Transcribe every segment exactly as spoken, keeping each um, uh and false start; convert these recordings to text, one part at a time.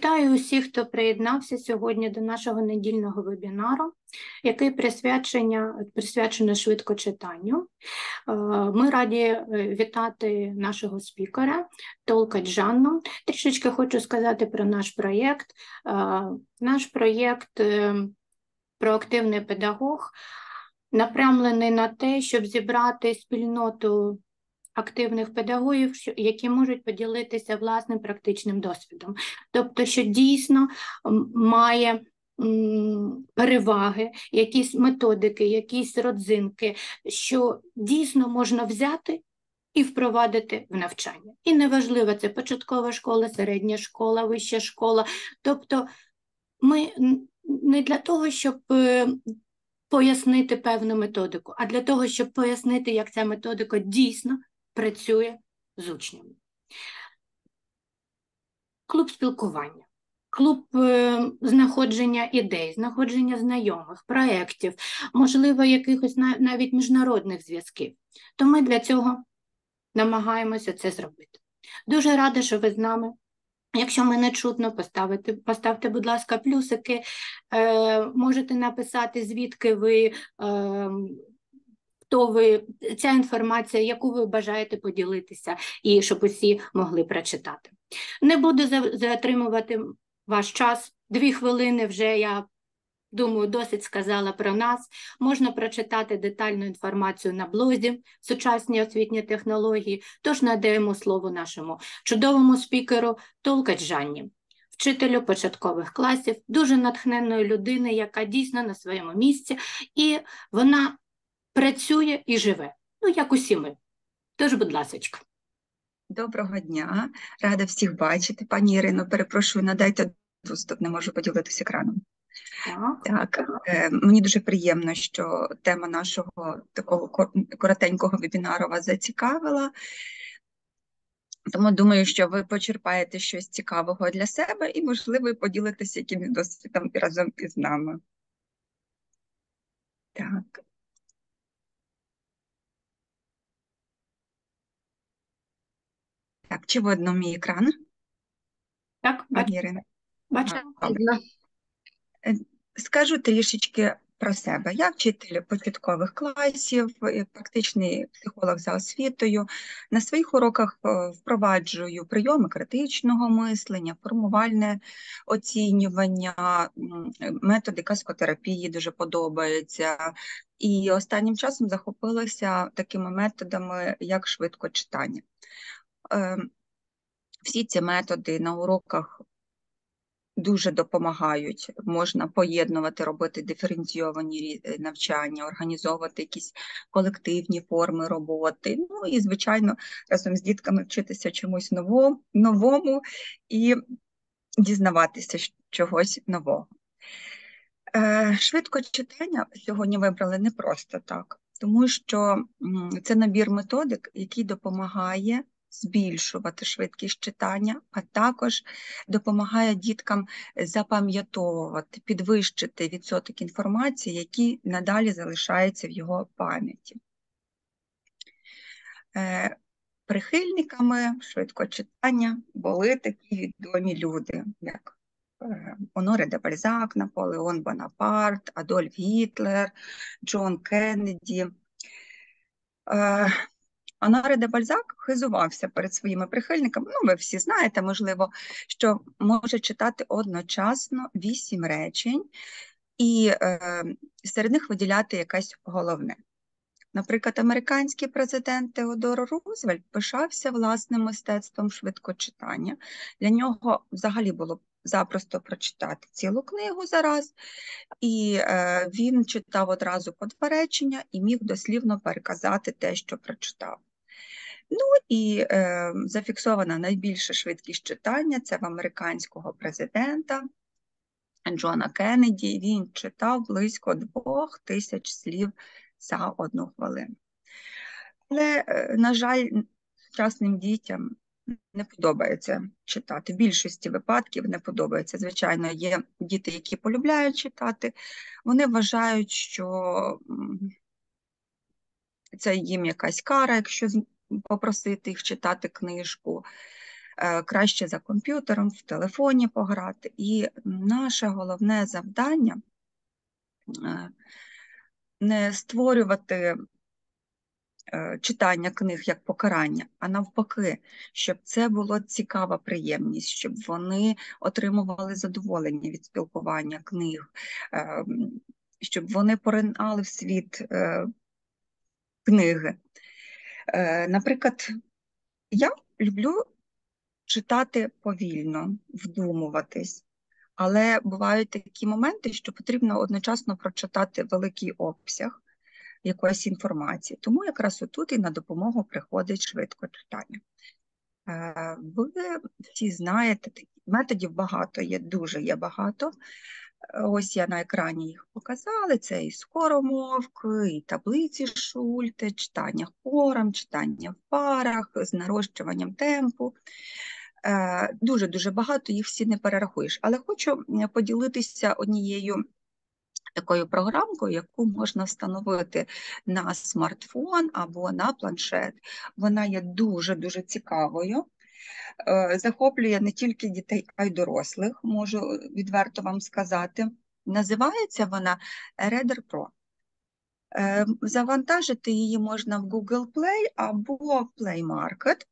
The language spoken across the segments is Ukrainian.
Вітаю усіх, хто приєднався сьогодні до нашого недільного вебінару, який присвячено швидкочитанню. Ми раді вітати нашого спікера Толкач Жанну. Трішечки хочу сказати про наш проєкт. Наш проєкт «Проактивний педагог» напрямлений на те, щоб зібрати спільноту активних педагогів, які можуть поділитися власним практичним досвідом. Тобто, що дійсно має переваги, якісь методики, якісь родзинки, що дійсно можна взяти і впровадити в навчання. І неважливо, це початкова школа, середня школа, вища школа. Тобто ми не для того, щоб пояснити певну методику, а для того, щоб пояснити, як ця методика дійсно працює з учнями. Клуб спілкування, клуб е, знаходження ідей, знаходження знайомих, проєктів, можливо, якихось навіть міжнародних зв'язків. То ми для цього намагаємося це зробити. Дуже рада, що ви з нами. Якщо мене чутно, поставити, поставте, будь ласка, плюсики. Е, можете написати, звідки ви, е, хто ви, ця інформація, яку ви бажаєте поділитися, і щоб усі могли прочитати. Не буду затримувати ваш час. Дві хвилини вже, я думаю, досить сказала про нас. Можна прочитати детальну інформацію на блозі «Сучасні освітні технології», тож надаємо слово нашому чудовому спікеру Толкач Жанні, вчителю початкових класів, дуже натхненної людини, яка дійсно на своєму місці, і вона працює і живе, ну, як усі ми. Тож, будь ласочка. Доброго дня, рада всіх бачити. Пані Ірино, перепрошую, надайте доступ, не можу поділитися екраном. Так, так е, мені дуже приємно, що тема нашого такого коротенького вебінару вас зацікавила. Тому думаю, що ви почерпаєте щось цікавого для себе і, можливо, поділитеся якимось досвідом разом із нами. Так. Так, чи видно мій екран? Так, бачу. Бачу. Скажу трішечки про себе. Я вчитель початкових класів, практичний психолог за освітою. На своїх уроках впроваджую прийоми критичного мислення, формувальне оцінювання, методи каскотерапії дуже подобаються. І останнім часом захопилася такими методами, як швидкочитання. Всі ці методи на уроках дуже допомагають. Можна поєднувати, робити диференційовані навчання, організовувати якісь колективні форми роботи. Ну і, звичайно, разом з дітками вчитися чомусь новому, новому і дізнаватися чогось нового. Швидкочитання сьогодні вибрали не просто так, тому що це набір методик, який допомагає збільшувати швидкість читання, а також допомагає діткам запам'ятовувати, підвищити відсоток інформації, який надалі залишається в його пам'яті. Прихильниками швидкочитання були такі відомі люди, як Оноре де Бальзак, Наполеон Бонапарт, Адольф Гітлер, Джон Кеннеді. Оноре де Бальзак хизувався перед своїми прихильниками, ну ви всі знаєте, можливо, що може читати одночасно вісім речень і е, серед них виділяти якесь головне. Наприклад, американський президент Теодор Рузвельт пишався власним мистецтвом швидкочитання. Для нього взагалі було запросто прочитати цілу книгу зараз, і е, він читав одразу по два речення і міг дослівно переказати те, що прочитав. Ну і е, зафіксована найбільша швидкість читання – це в американського президента Джона Кеннеді. Він читав близько двох тисяч слів за одну хвилину. Але, на жаль, сучасним дітям не подобається читати. В більшості випадків не подобається. Звичайно, є діти, які полюбляють читати. Вони вважають, що це їм якась кара, якщо попросити їх читати книжку. краще за комп'ютером, в телефоні пограти. І наше головне завдання – не створювати читання книг як покарання, а навпаки, щоб це була цікава приємність, щоб вони отримували задоволення від спілкування книг, щоб вони поринали в світ книги. Наприклад, я люблю читати повільно, вдумуватись, але бувають такі моменти, що потрібно одночасно прочитати великий обсяг якоїсь інформації. Тому якраз отут і на допомогу приходить швидко читання. Ви всі знаєте, методів багато є, дуже є багато. Ось я на екрані їх показала. Це і скоромовки, і таблиці Шульте, читання хором, читання в парах, з нарощуванням темпу. Дуже-дуже багато, їх всі не перерахуєш. Але хочу поділитися однією такою програмкою, яку можна встановити на смартфон або на планшет. Вона є дуже-дуже цікавою. Захоплює не тільки дітей, а й дорослих, можу відверто вам сказати. Називається вона Reader Pro. Завантажити її можна в Google Play або в Play Market.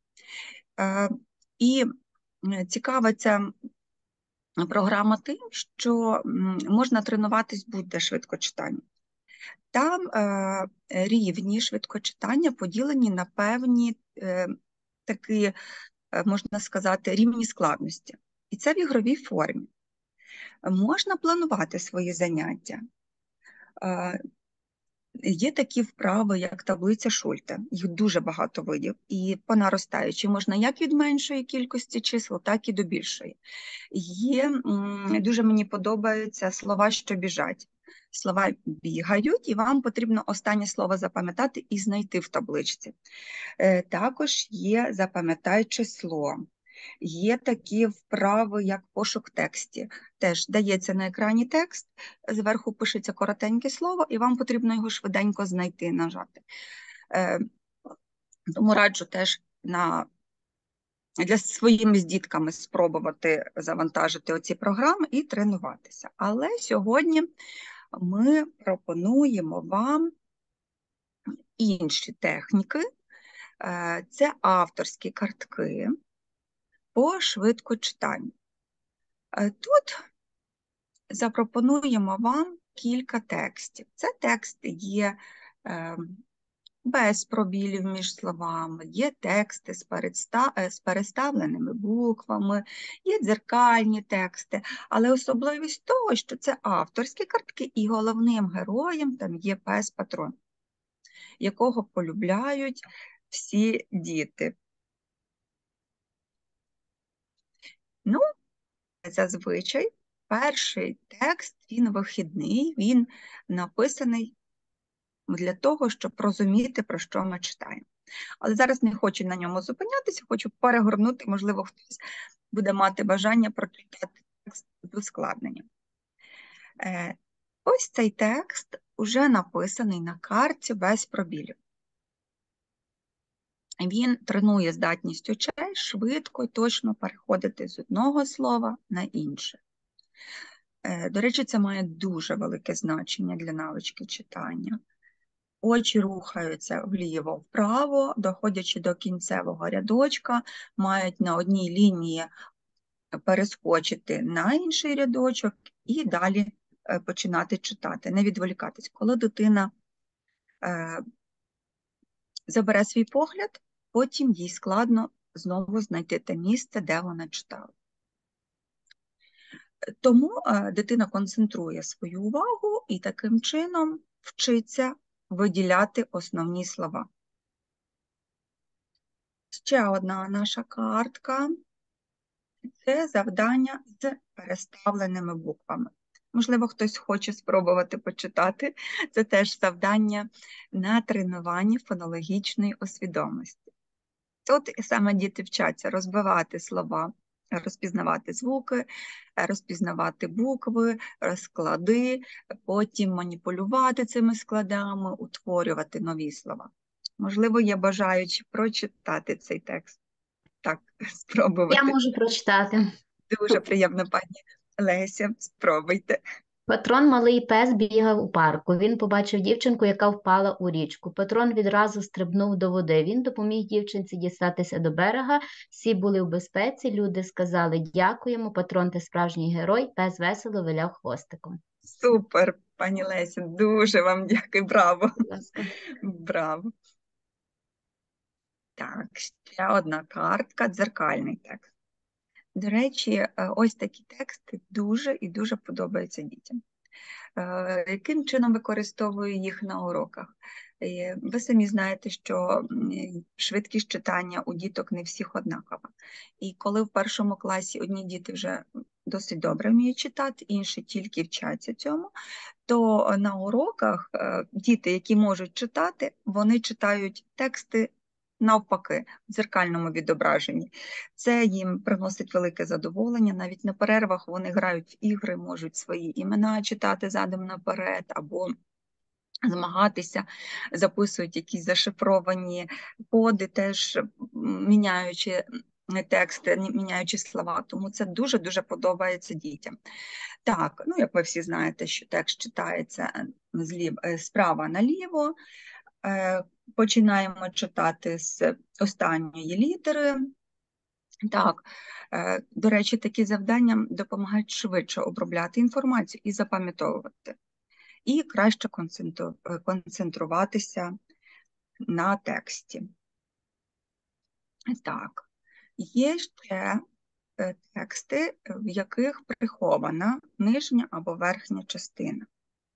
І цікава ця програма тим, що можна тренуватись будь-де швидкочитанню. Там е, рівні швидкочитання поділені на певні е, такі, е, можна сказати, рівні складності. І це в ігровій формі. Можна планувати свої заняття. Е, Є такі вправи, як таблиця Шульте, їх дуже багато видів, і по наростаючій можна як від меншої кількості чисел, так і до більшої. Є, дуже мені подобаються слова, що біжать. Слова бігають, і вам потрібно останнє слово запам'ятати і знайти в табличці. Також є запам'ятай число. Є такі вправи, як пошук тексті. Теж дається на екрані текст, зверху пишеться коротеньке слово, і вам потрібно його швиденько знайти, нажати. Тому раджу теж на, для своїми з дітками спробувати завантажити оці програми і тренуватися. Але сьогодні ми пропонуємо вам інші техніки. Це авторські картки по швидкочитанню. Тут запропонуємо вам кілька текстів. Це тексти є без пробілів між словами, є тексти з переставленими буквами, є дзеркальні тексти, але особливість того, що це авторські картки, і головним героєм там є пес-патрон, якого полюбляють всі діти. Ну, зазвичай перший текст, він вихідний, він написаний для того, щоб розуміти, про що ми читаємо. Але зараз не хочу на ньому зупинятися, хочу перегорнути, можливо, хтось буде мати бажання прочитати текст з ускладненням. Ось цей текст вже написаний на карті без пробілів. Він тренує здатність очей швидко і точно переходити з одного слова на інше. До речі, це має дуже велике значення для навички читання. Очі рухаються вліво-вправо, доходячи до кінцевого рядочка, мають на одній лінії перескочити на інший рядочок і далі починати читати, не відволікатись. Коли дитина е, забере свій погляд, потім їй складно знову знайти те місце, де вона читала. Тому е, дитина концентрує свою увагу і таким чином вчиться виділяти основні слова. Ще одна наша картка – це завдання з переставленими буквами. Можливо, хтось хоче спробувати почитати. Це теж завдання на тренування фонологічної освідомості. Тут саме діти вчаться розбивати слова, розпізнавати звуки, розпізнавати букви, склади, потім маніпулювати цими складами, утворювати нові слова. Можливо, є бажаючі прочитати цей текст. так Я спробувати. можу прочитати. Дуже приємно, пані Леся, спробуйте. Патрон малий пес бігав у парку. Він побачив дівчинку, яка впала у річку. Патрон відразу стрибнув до води. Він допоміг дівчинці дістатися до берега. Всі були в безпеці. Люди сказали дякуємо. Патрон – ти справжній герой. Пес весело виляв хвостиком. Супер, пані Леся, дуже вам дякую, браво. Будь ласка. Браво. Так, ще одна картка, дзеркальний текст. До речі, ось такі тексти дуже і дуже подобаються дітям. Яким чином використовую їх на уроках? Ви самі знаєте, що швидкість читання у діток не всіх однакова. І коли в першому класі одні діти вже досить добре вміють читати, інші тільки вчаться цьому, то на уроках діти, які можуть читати, вони читають тексти навпаки, в дзеркальному відображенні. Це їм приносить велике задоволення. Навіть на перервах вони грають в ігри, можуть свої імена читати задом наперед, або змагатися, записують якісь зашифровані коди, теж міняючи тексти, міняючи слова. Тому це дуже-дуже подобається дітям. Так, ну як ви всі знаєте, що текст читається справа наліво. Починаємо читати з останньої літери. Так, до речі, такі завдання допомагають швидше обробляти інформацію і запам'ятовувати. І краще концентруватися на тексті. Так, є ще тексти, в яких прихована нижня або верхня частина.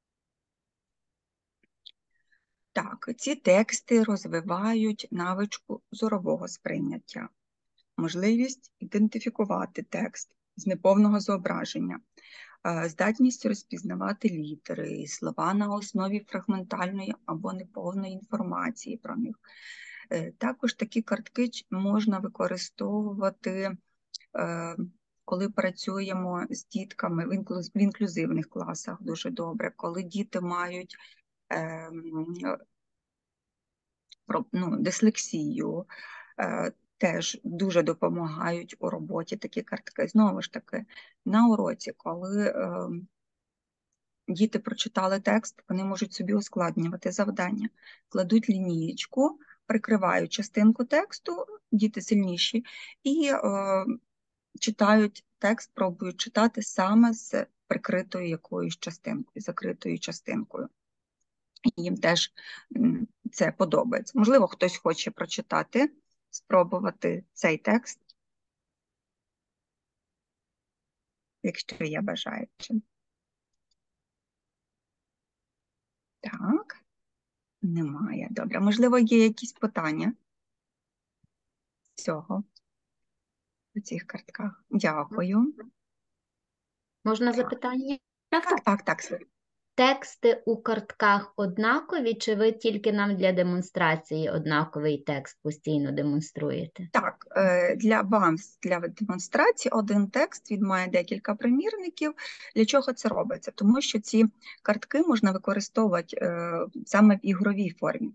Так, ці тексти розвивають навичку зорового сприйняття, можливість ідентифікувати текст з неповного зображення, здатність розпізнавати літери і слова на основі фрагментальної або неповної інформації про них. Також такі картки можна використовувати, коли працюємо з дітками в інклюзивних класах дуже добре, коли діти мають ну, дислексію, теж дуже допомагають у роботі такі картки. Знову ж таки, на уроці, коли діти прочитали текст, вони можуть собі ускладнювати завдання, кладуть лінієчку, прикривають частинку тексту, діти сильніші, і читають текст, пробують читати саме з прикритою якоюсь частинкою, закритою частинкою. Їм теж це подобається. Можливо, хтось хоче прочитати, спробувати цей текст, якщо є бажаючим. Так, немає. Добре. Можливо, є якісь питання з цього, у цих картках. Дякую. Можна Так. запитання? Так, Так, так, так. Слухай. Тексти у картках однакові, чи ви тільки нам для демонстрації однаковий текст постійно демонструєте? Так, для вам, для демонстрації один текст, він має декілька примірників. Для чого це робиться? Тому що ці картки можна використовувати саме в ігровій формі.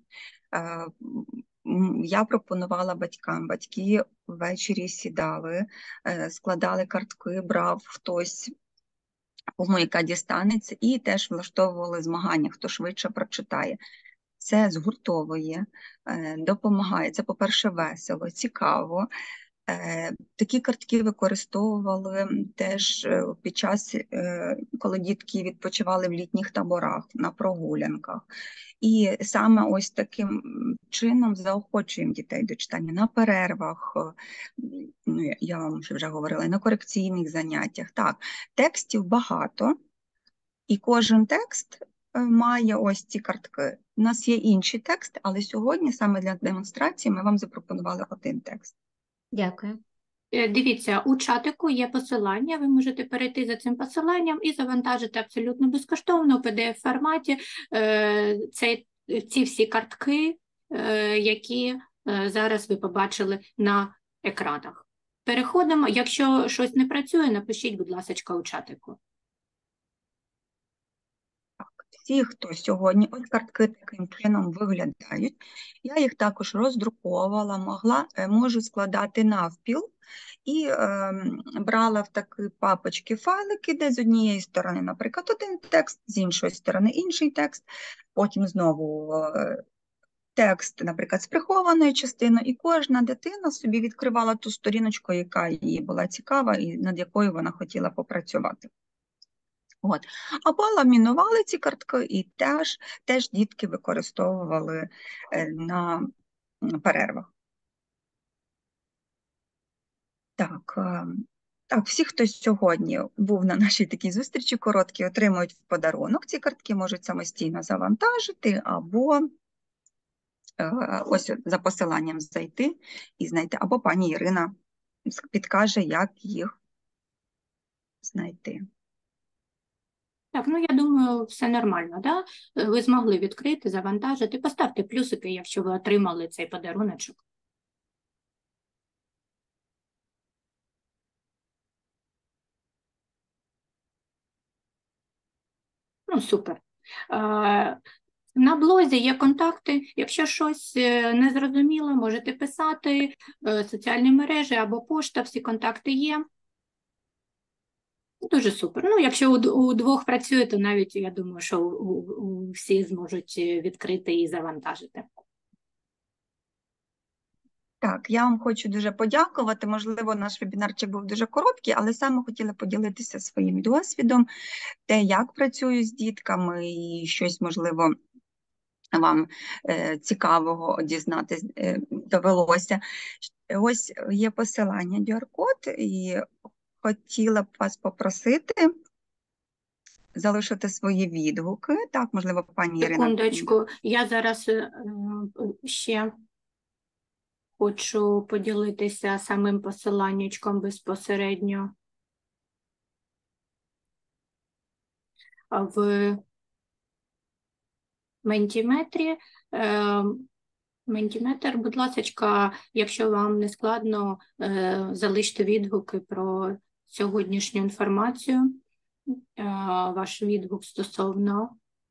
Я пропонувала батькам, батьки ввечері сідали, складали картки, брав хтось, кому яка дістанеться, і теж влаштовували змагання, хто швидше прочитає. Це згуртовує, допомагає. Це, по-перше, весело, цікаво. Такі картки використовували теж під час, коли дітки відпочивали в літніх таборах, на прогулянках. І саме ось таким чином заохочуємо дітей до читання на перервах, ну, я вам вже говорила, на корекційних заняттях. Так, текстів багато, і кожен текст має ось ці картки. У нас є інші тексти, але сьогодні саме для демонстрації ми вам запропонували один текст. Дякую. Дивіться, у чатику є посилання, ви можете перейти за цим посиланням і завантажити абсолютно безкоштовно у пі ді еф-форматі цей, ці всі картки, які зараз ви побачили на екранах. Переходимо, якщо щось не працює, напишіть, будь ласка, у чатику. всі, хто сьогодні, ось картки таким чином виглядають. Я їх також роздруковувала, могла, можу складати навпіл і е, брала в такі папочки файлики, де з однієї сторони, наприклад, один текст, з іншої сторони інший текст, потім знову е, текст, наприклад, з прихованою частиною, і кожна дитина собі відкривала ту сторіночку, яка їй була цікава і над якою вона хотіла попрацювати. От. Або ламінували ці картки і теж, теж дітки використовували на перервах. Так, так, всі, хто сьогодні був на нашій такій зустрічі короткій, отримують в подарунок. Ці картки можуть самостійно завантажити або ось за посиланням зайти і знайти, або пані Ірина підкаже, як їх знайти. Так, ну я думаю, все нормально, да? Ви змогли відкрити, завантажити. Поставте плюсики, якщо ви отримали цей подаруночок. Ну, супер. На блозі є контакти. Якщо щось не зрозуміло, можете писати, соціальні мережі або пошта, всі контакти є. Дуже супер. Ну, якщо у, у двох працює, то навіть, я думаю, що у, у, всі зможуть відкрити і завантажити. Так, я вам хочу дуже подякувати. Можливо, наш вебінарчик був дуже короткий, але саме хотіла поділитися своїм досвідом, те, як працюю з дітками, і щось, можливо, вам е, цікавого дізнатись е, довелося. Ось є посилання ду ар-код, і хотіла б вас попросити залишити свої відгуки. Так, можливо, пані Ірина. Секундочку, я зараз е, ще хочу поділитися самим посиланнячком безпосередньо в Ментіметрі. Ментіметр, будь ласка, якщо вам не складно, залиште відгуки про сьогоднішню інформацію, ваш відгук стосовно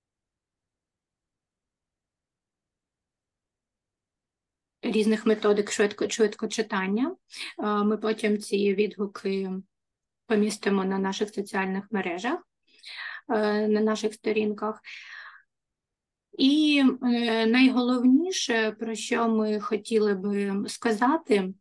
різних методик швидко, швидкочитання. Ми потім ці відгуки помістимо на наших соціальних мережах, на наших сторінках. І найголовніше, про що ми хотіли би сказати,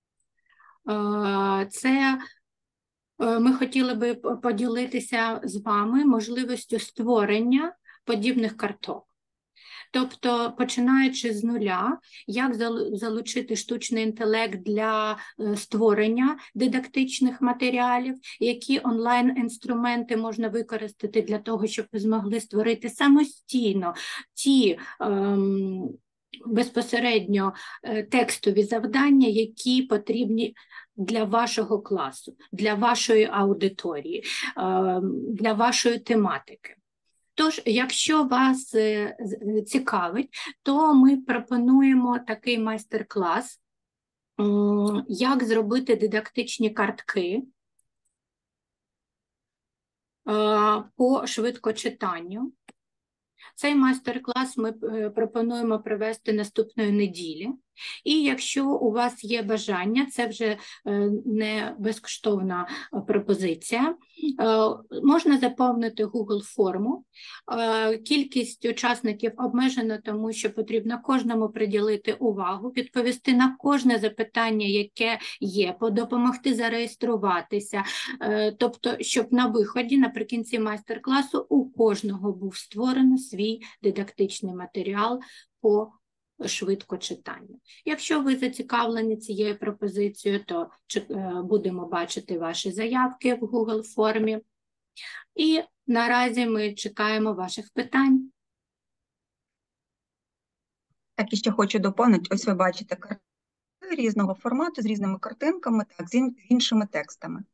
це ми хотіли би поділитися з вами можливістю створення подібних карток. Тобто, починаючи з нуля, як залучити штучний інтелект для створення дидактичних матеріалів, які онлайн-інструменти можна використати для того, щоб ви змогли створити самостійно ті ем, безпосередньо текстові завдання, які потрібні для вашого класу, для вашої аудиторії, ем, для вашої тематики. Тож, якщо вас цікавить, то ми пропонуємо такий майстер-клас, як зробити дидактичні картки по швидкочитанню. Цей майстер-клас ми пропонуємо провести наступної неділі. І якщо у вас є бажання, це вже не безкоштовна пропозиція, можна заповнити Google форму. Кількість учасників обмежена, тому що потрібно кожному приділити увагу, відповісти на кожне запитання, яке є, допомогти зареєструватися. Тобто, щоб на виході, наприкінці майстер-класу, у кожного був створений свій дидактичний матеріал по швидкочитанню. Якщо ви зацікавлені цією пропозицією, то будемо бачити ваші заявки в Google формі. І наразі ми чекаємо ваших питань. Так, і ще хочу доповнити. Ось ви бачите картинки різного формату, з різними картинками, так, з іншими текстами.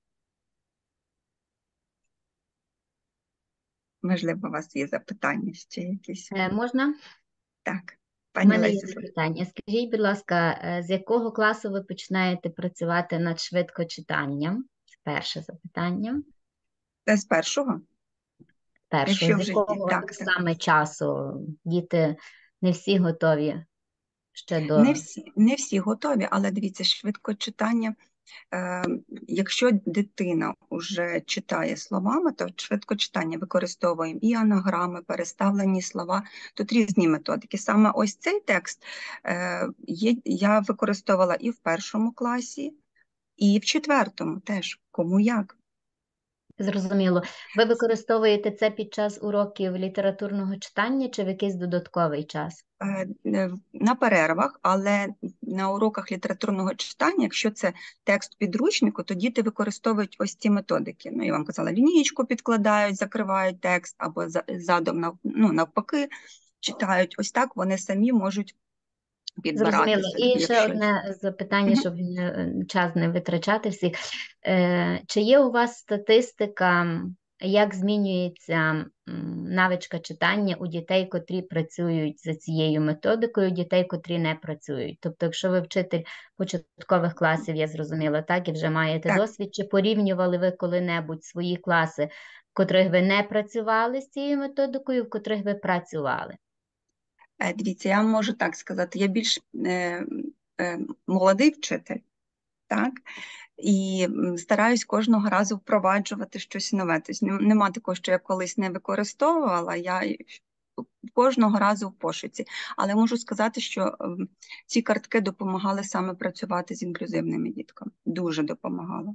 Можливо, у вас є запитання ще якісь? Е, можна? Так. У мене є запитання. Скажіть, будь ласка, з якого класу ви починаєте працювати над швидкочитанням? Перше запитання. Це з першого? першого. Якщо З в житті, якого так, так. саме часу діти не всі готові ще до... Не всі, не всі готові, але дивіться, швидкочитання. Е, якщо дитина вже читає словами, то швидкочитання використовуємо і анаграми, переставлені слова. Тут різні методики. Саме ось цей текст е, є, я використовувала і в першому класі, і в четвертому теж, кому як. Зрозуміло. Ви використовуєте це під час уроків літературного читання чи в якийсь додатковий час? Е, На перервах, але на уроках літературного читання, якщо це текст підручнику, то діти використовують ось ці методики. Ну, я вам казала, лінієчку підкладають, закривають текст, або задом, ну, навпаки, читають. Ось так вони самі можуть підбирати Зрозуміло. собі. І ще Якщо... одне запитання, Мгм. щоб не- час не витрачати всіх. Е, Чи є у вас статистика, як змінюється м, навичка читання у дітей, котрі працюють за цією методикою, дітей, котрі не працюють? Тобто, якщо ви вчитель початкових класів, я зрозуміла, так, і вже маєте Так. досвід, чи порівнювали ви коли-небудь свої класи, в котрих ви не працювали з цією методикою, в котрих ви працювали? Е, Дивіться, я вам можу так сказати, я більш е, е, молодий вчитель, так? І м, стараюсь кожного разу впроваджувати щось нове. Тобто нем- нема такого, що я колись не використовувала, я й кожного разу в пошуці. Але можу сказати, що ем, ці картки допомагали саме працювати з інклюзивними дітками. Дуже допомагало.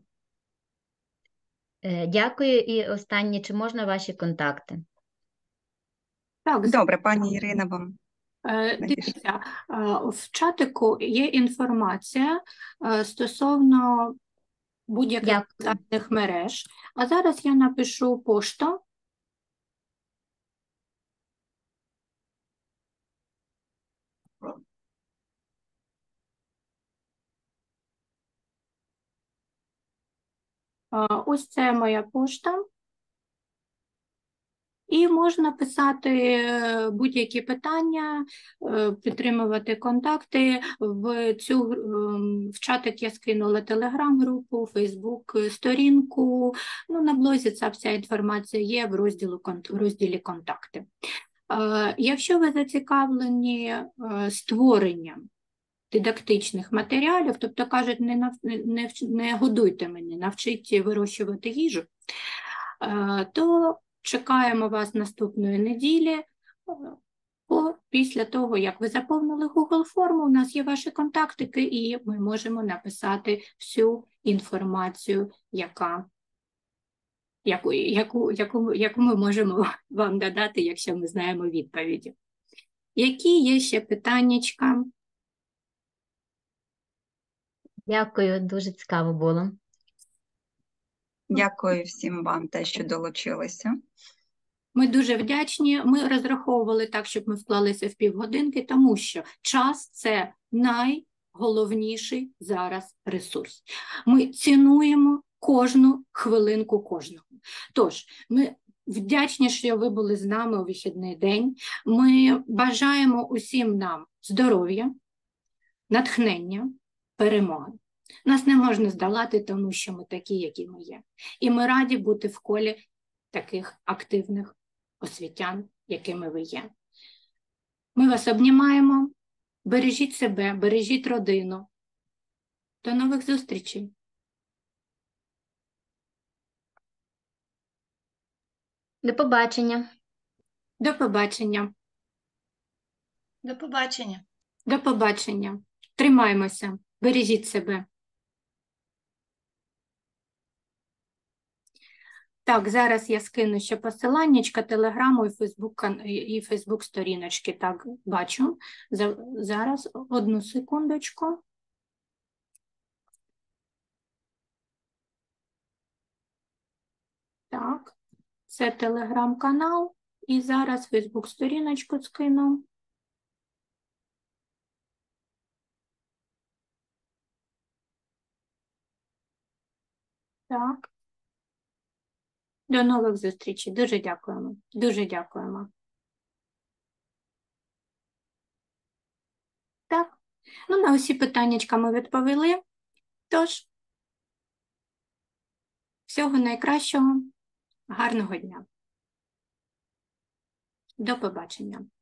Е, Дякую. І останнє, чи можна ваші контакти? Так, з- Добре, пані Ірина, вам е, надішлю. дивіться, е, в чатику є інформація е, стосовно будь-яких Дякую. соціальних мереж. А зараз я напишу пошту. Е, Ось це моя пошта. І можна писати е, будь-які питання, е, підтримувати контакти. В цю ем, в чатик я скинула телеграм-групу, фейсбук, сторінку. Ну, на блозі ця вся інформація є в розділі, в розділі контакти. Е, Якщо ви зацікавлені е, створенням дидактичних матеріалів, тобто кажуть, не, нав... не, не годуйте мене, навчіть вирощувати їжу, е, то чекаємо вас наступної неділі. О, після того, як ви заповнили Google форму, у нас є ваші контактики, і ми можемо написати всю інформацію, яка, яку, яку, яку, яку ми можемо вам додати, якщо ми знаємо відповіді. Які є ще питаннячка? Дякую, дуже цікаво було. Дякую всім вам, те, що долучилися. Ми дуже вдячні. Ми розраховували так, щоб ми вклалися в півгодинки, тому що час – це найголовніший зараз ресурс. Ми цінуємо кожну хвилинку кожного. Тож, ми вдячні, що ви були з нами у вихідний день. Ми бажаємо усім нам здоров'я, натхнення, перемоги. Нас не можна здолати, тому що ми такі, які ми є. І ми раді бути в колі таких активних освітян, якими ви є. Ми вас обнімаємо. Бережіть себе, бережіть родину. До нових зустрічей. До побачення. До побачення. До побачення. До побачення. Тримаймося. Бережіть себе. Так, зараз я скину ще посиланнячка, телеграму і фейсбук, і фейсбук сторіночки. Так, бачу. За- Зараз, одну секундочку. Так, це телеграм-канал. І зараз фейсбук сторіночку скину. Так. До нових зустрічей. Дуже дякуємо. Дуже дякуємо. Так. Ну, на усі питаннячка ми відповіли. Тож, всього найкращого. Гарного дня. До побачення.